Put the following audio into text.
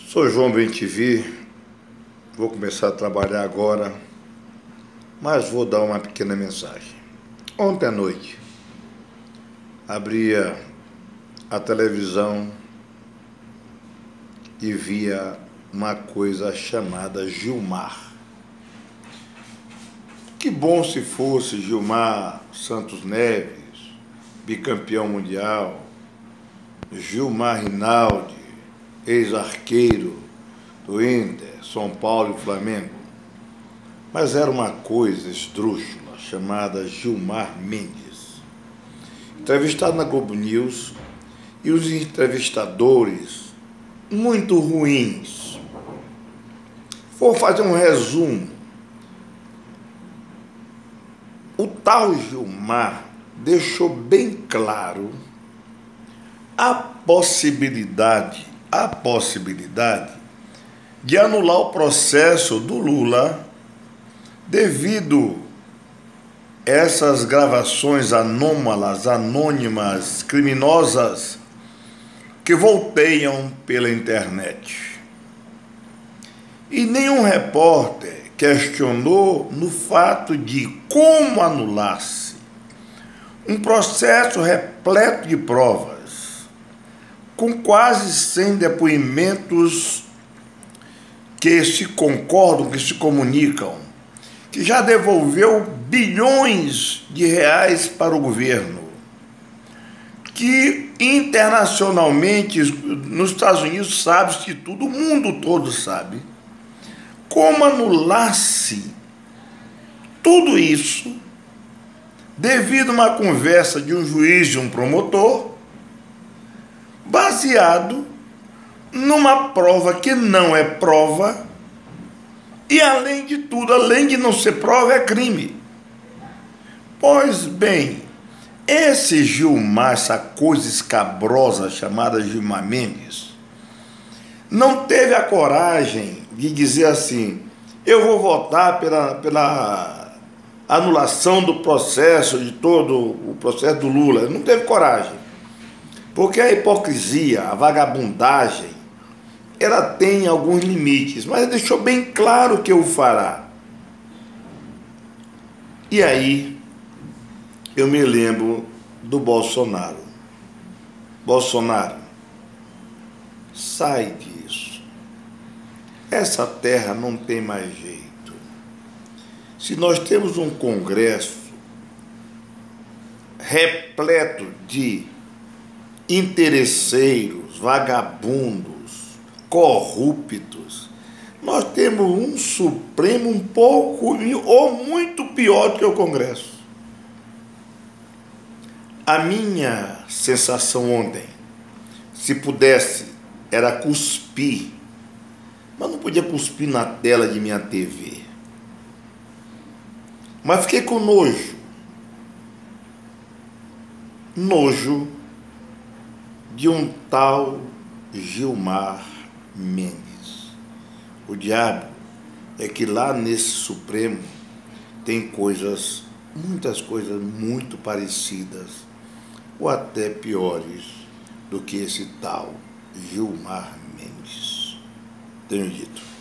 Sou João BenTV, vou começar a trabalhar agora, mas vou dar uma pequena mensagem. Ontem à noite, abria a televisão e via uma coisa chamada Gilmar. Que bom se fosse Gilmar Santos Neves, bicampeão mundial, Gilmar Rinaldi, ex-arqueiro do Inter, São Paulo e Flamengo. Mas era uma coisa esdrúxula, chamada Gilmar Mendes. Entrevistado na Globo News, e os entrevistadores, muito ruins. Vou fazer um resumo. O tal Gilmar deixou bem claro a possibilidade de anular o processo do Lula devido a essas gravações anômalas, anônimas, criminosas que volteiam pela internet. E nenhum repórter questionou no fato de como anular-se um processo repleto de provas, com quase 100 depoimentos que se concordam, que se comunicam, que já devolveu bilhões de reais para o governo, que internacionalmente, nos Estados Unidos, sabe-se tudo, o mundo todo sabe. Como anular-se tudo isso devido a uma conversa de um juiz e um promotor, baseado numa prova que não é prova e, além de tudo, além de não ser prova, é crime. Pois bem, esse Gilmar, essa coisa escabrosa chamada Gilmar Mendes, não teve a coragem de dizer assim: eu vou votar pela anulação do processo, de todo o processo do Lula. Não teve coragem. Porque a hipocrisia, a vagabundagem, ela tem alguns limites, mas ele deixou bem claro que o fará. E aí, eu me lembro do Bolsonaro. Bolsonaro, sai disso. Essa terra não tem mais jeito. Se nós temos um Congresso repleto de interesseiros, vagabundos, corruptos, nós temos um Supremo um pouco ou muito pior do que o Congresso. A minha sensação ontem, se pudesse, era cuspir, mas não podia cuspir na tela de minha TV. Mas fiquei com nojo. Nojo de um tal Gilmar Mendes. O diabo é que lá nesse Supremo tem coisas, muitas coisas muito parecidas, ou até piores do que esse tal Gilmar Mendes. Tenho dito.